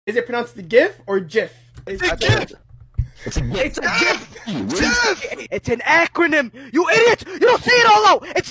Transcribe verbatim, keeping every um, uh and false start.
Is it pronounced the GIF or JIF? It's a GIF! It's a GIF! It's a GIF! GIF! It's an acronym! You idiot! You don't see it all out! It's